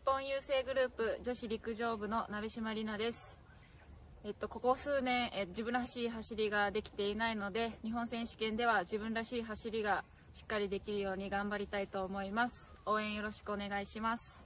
本郵政グループ女子陸上部の鍋島里奈です。ここ数年、自分らしい走りができていないので、日本選手権では自分らしい走りがしっかりできるように頑張りたいと思います。応援よろしくお願いします。